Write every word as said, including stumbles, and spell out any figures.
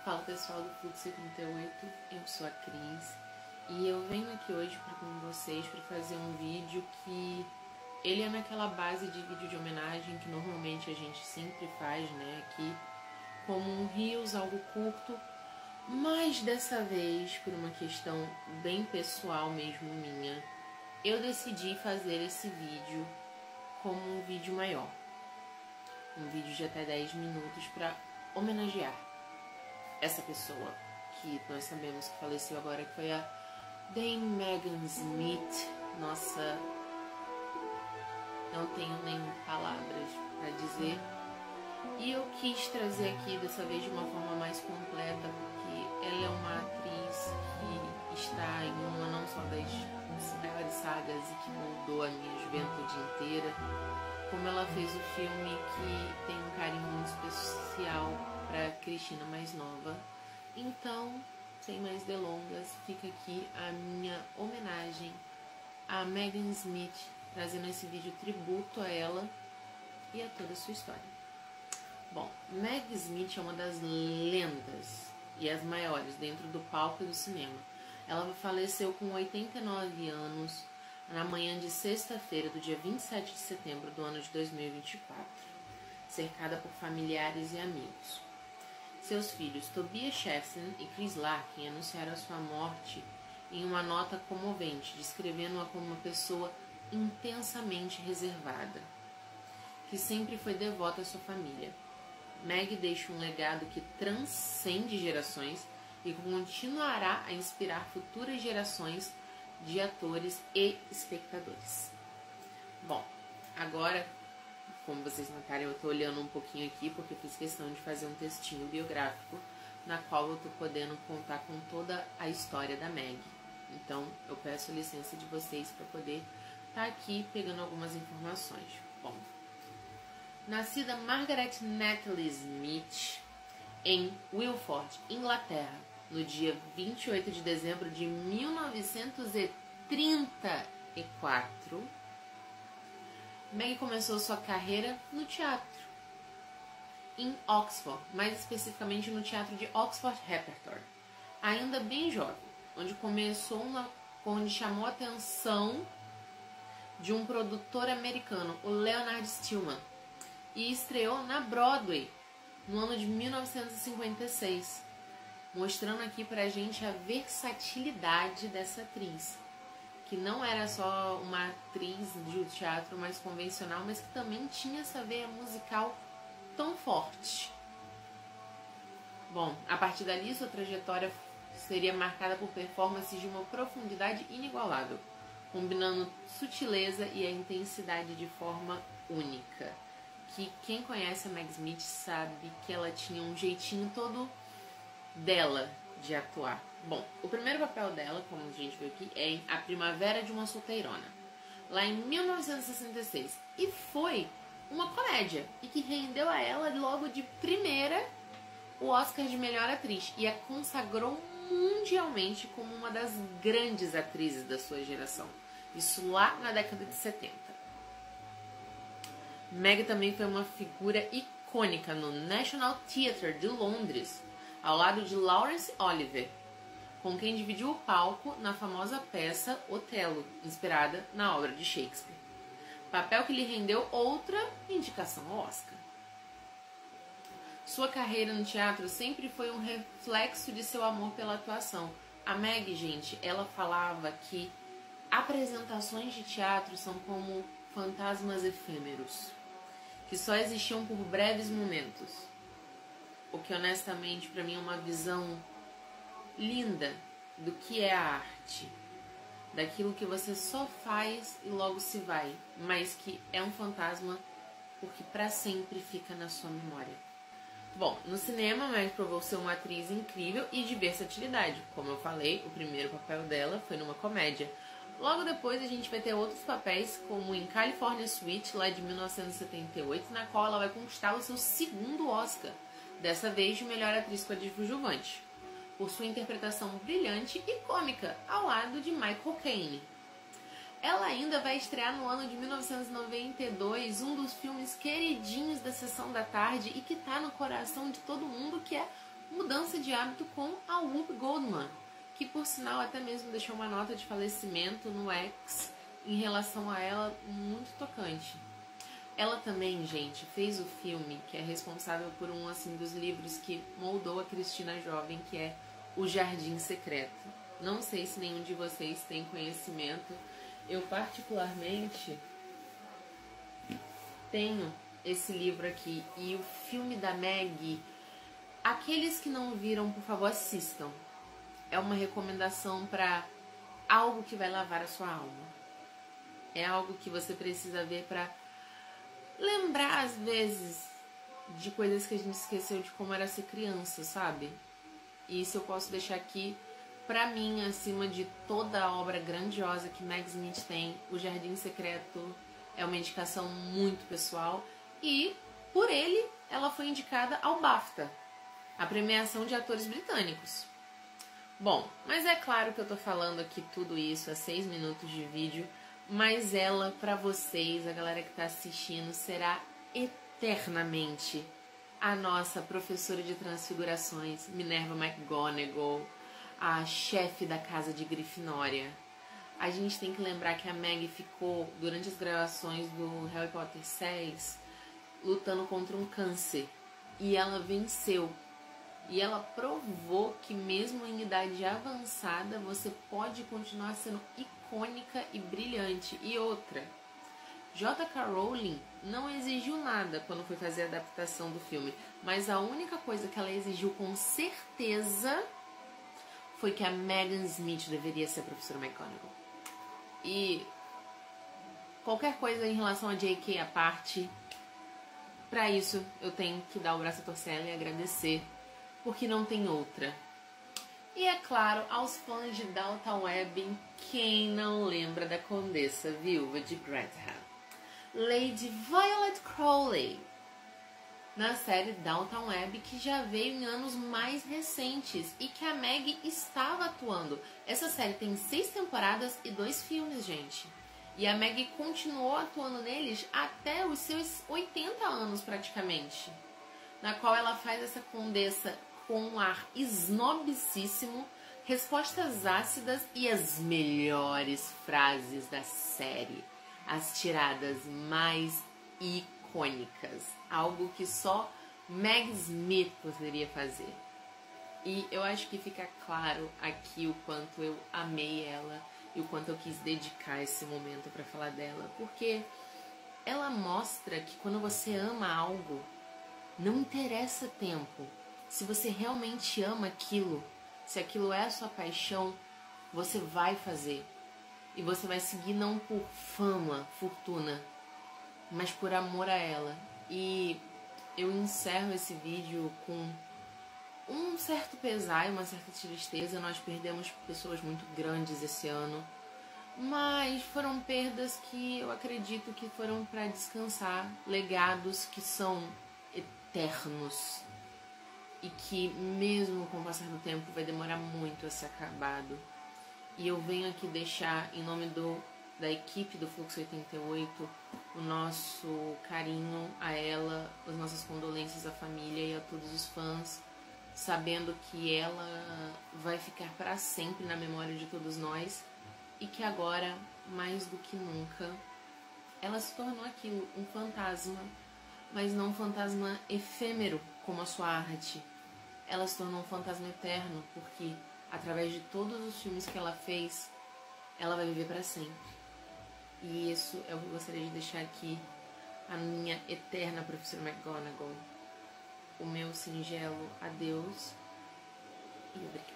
Fala pessoal do Fluxo trinta e oito, eu sou a Cris e eu venho aqui hoje pra, com vocês para fazer um vídeo que ele é naquela base de vídeo de homenagem que normalmente a gente sempre faz, né, aqui como um reels, algo curto, mas dessa vez, por uma questão bem pessoal mesmo minha, eu decidi fazer esse vídeo como um vídeo maior, um vídeo de até dez minutos para homenagear essa pessoa que nós sabemos que faleceu agora, que foi a Dame Megan Smith. Nossa, não tenho nem palavras para dizer. E eu quis trazer aqui dessa vez de uma forma mais completa, porque ela é uma atriz que está em uma não só das maiores sagas e que moldou a minha juventude inteira, como ela fez o filme que tem um carinho muito especial para Cristina mais nova. Então, sem mais delongas, fica aqui a minha homenagem a Megan Smith, trazendo esse vídeo tributo a ela e a toda a sua história. Bom, Meg Smith é uma das lendas e as maiores dentro do palco e do cinema. Ela faleceu com oitenta e nove anos na manhã de sexta-feira, do dia vinte e sete de setembro do ano de dois mil e vinte e quatro, cercada por familiares e amigos. Seus filhos Tobias Shafton e Chris Larkin anunciaram a sua morte em uma nota comovente, descrevendo-a como uma pessoa intensamente reservada, que sempre foi devota à sua família. Meg deixa um legado que transcende gerações e continuará a inspirar futuras gerações de atores e espectadores. Bom, agora, como vocês notaram, eu tô olhando um pouquinho aqui porque eu fiz questão de fazer um textinho biográfico na qual eu tô podendo contar com toda a história da Meg. Então, eu peço licença de vocês para poder estar aqui pegando algumas informações. Bom, nascida Margaret Natalie Smith em Wilford, Inglaterra, no dia vinte e oito de dezembro de mil novecentos e trinta e quatro, Meg começou sua carreira no teatro, em Oxford, mais especificamente no teatro de Oxford Repertory, ainda bem jovem, onde começou uma, onde chamou a atenção de um produtor americano, o Leonard Stillman, e estreou na Broadway no ano de mil novecentos e cinquenta e seis, mostrando aqui pra gente a versatilidade dessa atriz, que não era só uma atriz de teatro mais convencional, mas que também tinha essa veia musical tão forte. Bom, a partir dali sua trajetória seria marcada por performances de uma profundidade inigualável, combinando sutileza e a intensidade de forma única. Que quem conhece a Meg Smith sabe que ela tinha um jeitinho todo dela de atuar. Bom, o primeiro papel dela, como a gente viu aqui, é em A Primavera de uma Solteirona, lá em mil novecentos e sessenta e seis, e foi uma comédia, e que rendeu a ela logo de primeira o Oscar de melhor atriz, e a consagrou mundialmente como uma das grandes atrizes da sua geração, isso lá na década de setenta. Meg também foi uma figura icônica no National Theatre de Londres, ao lado de Laurence Olivier, com quem dividiu o palco na famosa peça Otelo, inspirada na obra de Shakespeare, papel que lhe rendeu outra indicação ao Oscar. Sua carreira no teatro sempre foi um reflexo de seu amor pela atuação. A Meg, gente, ela falava que apresentações de teatro são como fantasmas efêmeros, que só existiam por breves momentos. O que honestamente para mim é uma visão linda do que é a arte, daquilo que você só faz e logo se vai, mas que é um fantasma porque para sempre fica na sua memória. Bom, no cinema, Meg provou ser uma atriz incrível e de versatilidade. Como eu falei, o primeiro papel dela foi numa comédia. Logo depois a gente vai ter outros papéis, como em California Suite, lá de mil novecentos e setenta e oito, na qual ela vai conquistar o seu segundo Oscar, dessa vez de melhor atriz coadjuvante, por sua interpretação brilhante e cômica, ao lado de Michael Caine. Ela ainda vai estrear no ano de mil novecentos e noventa e dois um dos filmes queridinhos da Sessão da Tarde e que tá no coração de todo mundo, que é mudança de hábito com a Whoopi Goldman, que por sinal até mesmo deixou uma nota de falecimento no X em relação a ela muito tocante. Ela também, gente, fez o filme que é responsável por um assim dos livros que moldou a Cristina jovem, que é O Jardim Secreto. Não sei se nenhum de vocês tem conhecimento. Eu particularmente tenho esse livro aqui e o filme da Meg. Aqueles que não viram, por favor, assistam. É uma recomendação para algo que vai lavar a sua alma. É algo que você precisa ver para lembrar, às vezes, de coisas que a gente esqueceu de como era ser criança, sabe? E isso eu posso deixar aqui, pra mim, acima de toda a obra grandiosa que Meg Smith tem. O Jardim Secreto é uma indicação muito pessoal. E, por ele, ela foi indicada ao BAFTA, a premiação de atores britânicos. Bom, mas é claro que eu tô falando aqui tudo isso a seis minutos de vídeo, mas ela, pra vocês, a galera que tá assistindo, será eternamente a nossa professora de transfigurações, Minerva McGonagall, a chefe da casa de Grifinória. A gente tem que lembrar que a Meg ficou, durante as gravações do Harry Potter seis, lutando contra um câncer. E ela venceu. E ela provou que mesmo em idade avançada, você pode continuar sendo icônica e brilhante. E outra, J K Rowling não exigiu nada quando foi fazer a adaptação do filme, mas a única coisa que ela exigiu com certeza foi que a Megan Smith deveria ser a professora McGonagall. E qualquer coisa em relação a J K à parte, pra isso eu tenho que dar o braço a torcer ela e agradecer, porque não tem outra. E é claro, aos fãs de Downton Abbey, quem não lembra da Condessa Viúva de Grantham, Lady Violet Crowley, na série Downton Abbey, que já veio em anos mais recentes e que a Meg estava atuando. Essa série tem seis temporadas e dois filmes, gente. E a Meg continuou atuando neles até os seus oitenta anos, praticamente. Na qual ela faz essa condessa com um ar snobicíssimo, respostas ácidas e as melhores frases da série. As tiradas mais icônicas. Algo que só Meg Smith poderia fazer. E eu acho que fica claro aqui o quanto eu amei ela e o quanto eu quis dedicar esse momento para falar dela. Porque ela mostra que quando você ama algo, não interessa tempo. Se você realmente ama aquilo, se aquilo é a sua paixão, você vai fazer. E você vai seguir não por fama, fortuna, mas por amor a ela. E eu encerro esse vídeo com um certo pesar e uma certa tristeza. Nós perdemos pessoas muito grandes esse ano, mas foram perdas que eu acredito que foram para descansar, legados que são eternos e que mesmo com o passar do tempo vai demorar muito a ser acabado. E eu venho aqui deixar, em nome do, da equipe do Fluxo oitenta e oito, o nosso carinho a ela, as nossas condolências à família e a todos os fãs, sabendo que ela vai ficar para sempre na memória de todos nós e que agora, mais do que nunca, ela se tornou aquilo, um fantasma, mas não um fantasma efêmero como a sua arte. Ela se tornou um fantasma eterno, porque através de todos os filmes que ela fez, ela vai viver para sempre. E isso é o que eu gostaria de deixar aqui, a minha eterna professora McGonagall, o meu singelo adeus e obrigada.